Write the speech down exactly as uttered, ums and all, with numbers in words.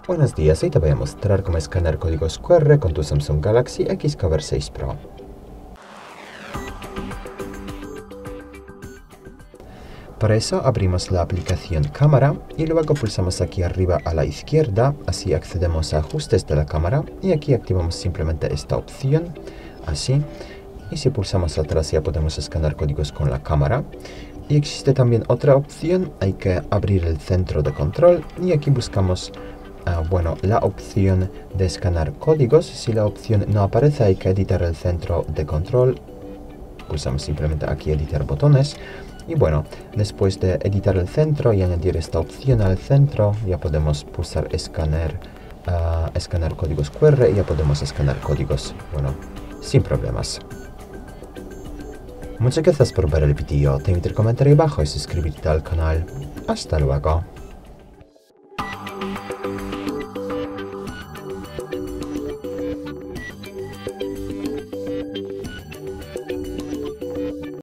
Buenos días, hoy te voy a mostrar cómo escanear códigos cu erre con tu Samsung Galaxy Xcover seis Pro. Para eso abrimos la aplicación cámara y luego pulsamos aquí arriba a la izquierda, así accedemos a ajustes de la cámara y aquí activamos simplemente esta opción, así. Y si pulsamos atrás ya podemos escanear códigos con la cámara. Y existe también otra opción, hay que abrir el centro de control y aquí buscamos uh, bueno, la opción de escanear códigos. Si la opción no aparece hay que editar el centro de control, pulsamos simplemente aquí editar botones. Y bueno, después de editar el centro y añadir esta opción al centro, ya podemos pulsar escanear, uh, escanear códigos cu erre y ya podemos escanear códigos, bueno, sin problemas. Muchas gracias por ver el vídeo, te invito a comentar ahí abajo y suscribirte al canal. Hasta luego.